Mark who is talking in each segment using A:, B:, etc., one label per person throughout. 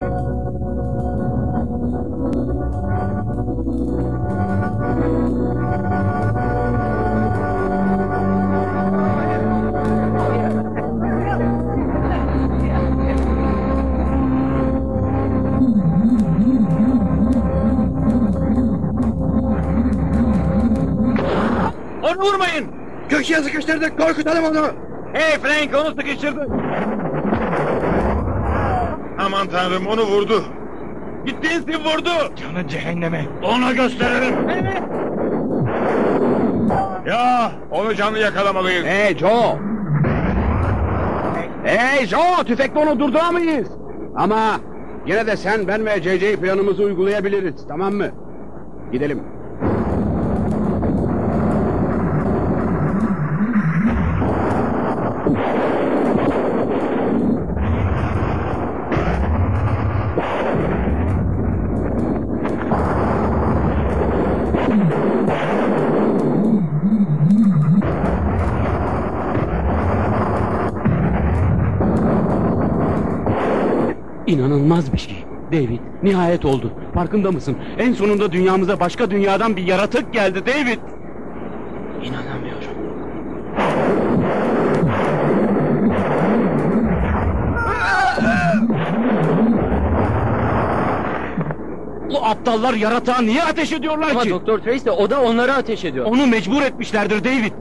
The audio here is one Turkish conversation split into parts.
A: Onu vurmayın!
B: Köşeye sıkıştırdık, korkutalım onu!
A: Hey Frank, onu sıkıştırdı!
C: Aman tanrım, onu vurdu!
A: Gittiğinsi vurdu!
C: Canı cehenneme! Ona gösterelim! Ya, onu canlı yakalamalıyız!
B: Hey Joe! Hey Joe, tüfekle onu durduramayız! Ama yine de sen, ben ve JJ planımızı uygulayabiliriz, tamam mı? Gidelim.
D: İnanılmaz bir şey. David, nihayet oldu. Farkında mısın? En sonunda dünyamıza başka dünyadan bir yaratık geldi David. İnanamıyorum. O aptallar yaratığa niye ateş ediyorlar
E: Ama
D: ki?
E: Doktor Tracy o da onlara ateş ediyor.
D: Onu mecbur etmişlerdir David.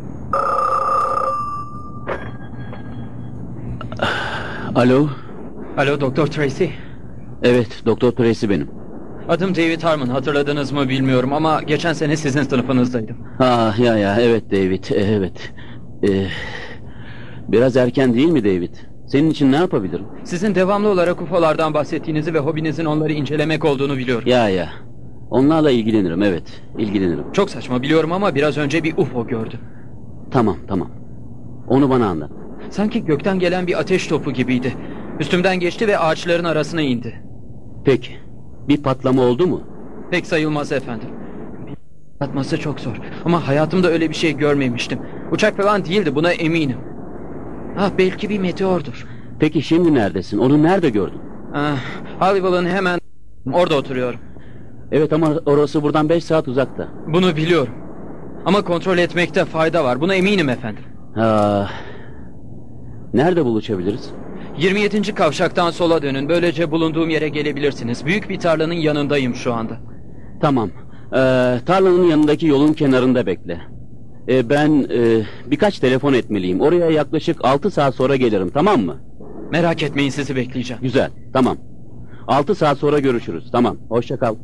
D: Alo,
E: Alo Doktor Tracy.
D: Evet, Doktor Tracy benim.
E: Adım David Harmon. Hatırladınız mı bilmiyorum ama geçen sene sizin sınıfınızdaydım.
D: Evet David, evet. Biraz erken değil mi David? Senin için ne yapabilirim?
E: Sizin devamlı olarak UFO'lardan bahsettiğinizi ve hobinizin onları incelemek olduğunu biliyorum.
D: Onlarla ilgilenirim, evet, ilgilenirim.
E: Çok saçma biliyorum ama biraz önce bir UFO gördüm.
D: Tamam. Onu bana anlat.
E: Sanki gökten gelen bir ateş topu gibiydi. Üstümden geçti ve ağaçların arasına indi.
D: Peki, bir patlama oldu mu?
E: Pek sayılmaz efendim. Atması çok zor. Ama hayatımda öyle bir şey görmemiştim. Uçak falan değildi, buna eminim. Belki bir meteordur.
D: Peki şimdi neredesin? Onu nerede gördün?
E: Hollywood'un hemen orada oturuyorum.
D: Evet ama orası buradan 5 saat uzakta.
E: Bunu biliyorum. Ama kontrol etmekte fayda var. Buna eminim efendim.
D: Nerede buluşabiliriz?
E: 27. kavşaktan sola dönün. Böylece bulunduğum yere gelebilirsiniz. Büyük bir tarlanın yanındayım şu anda.
D: Tamam. Tarlanın yanındaki yolun kenarında bekle. Ben birkaç telefon etmeliyim. Oraya yaklaşık 6 saat sonra gelirim, tamam mı?
E: Merak etmeyin, sizi bekleyeceğim.
D: Güzel, tamam. 6 saat sonra görüşürüz. Tamam, hoşça kal.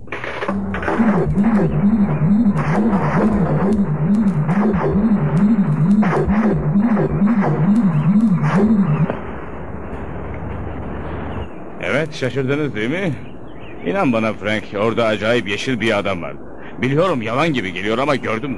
C: Evet, şaşırdınız değil mi? İnan bana Frank, orada acayip yeşil bir adam vardı. Biliyorum yalan gibi geliyor ama gördüm.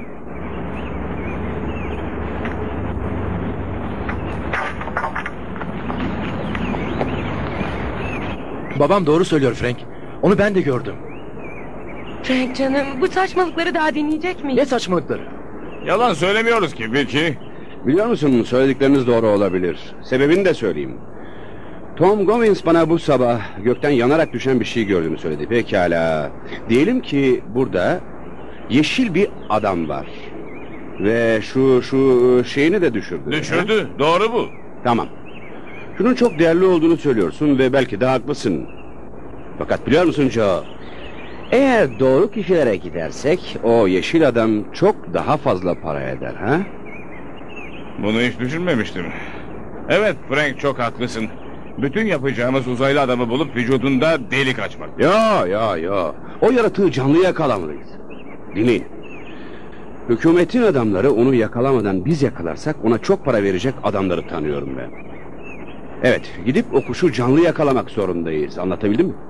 F: Babam doğru söylüyor Frank. Onu ben de gördüm.
G: Frank canım, bu saçmalıkları daha dinleyecek miyiz?
F: Ne saçmalıkları?
C: Yalan söylemiyoruz ki Vicky.
B: Biliyor musun, söyledikleriniz doğru olabilir. Sebebini de söyleyeyim. Tom Govins bana bu sabah gökten yanarak düşen bir şey gördüğünü söyledi. Pekala. Diyelim ki burada yeşil bir adam var. Ve şu şeyini de düşürdü.
C: Düşürdü, doğru bu.
B: Tamam. Şunun çok değerli olduğunu söylüyorsun ve belki de haklısın. Fakat biliyor musun Joe? Eğer doğru kişilere gidersek o yeşil adam çok daha fazla para eder, ha?
C: Bunu hiç düşünmemiştim. Evet Frank, çok haklısın. Bütün yapacağımız uzaylı adamı bulup vücudunda delik açmak.
B: Ya. O yaratığı canlı yakalamalıyız. Dinleyin. Hükümetin adamları onu yakalamadan biz yakalarsak ona çok para verecek adamları tanıyorum ben. Evet, gidip o kuşu canlı yakalamak zorundayız. Anlatabildim mi?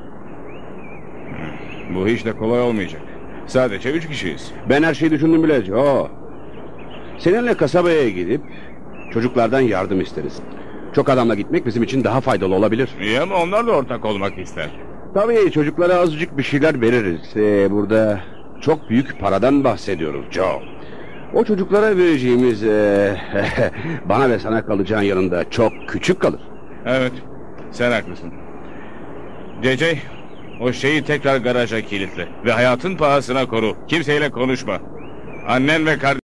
C: Bu hiç de kolay olmayacak. Sadece 3 kişiyiz.
B: Ben her şeyi düşündüm bile Joe. Seninle kasabaya gidip çocuklardan yardım isteriz. Çok adamla gitmek bizim için daha faydalı olabilir.
C: İyi ama onlar da ortak olmak ister.
B: Tabii çocuklara azıcık bir şeyler veririz. Burada çok büyük paradan bahsediyoruz Joe. O çocuklara vereceğimiz bana ve sana kalacağın yanında çok küçük kalır.
C: Evet, sen haklısın. CC, o şeyi tekrar garaja kilitle ve hayatın pahasına koru. Kimseyle konuşma. Annen ve kardeşin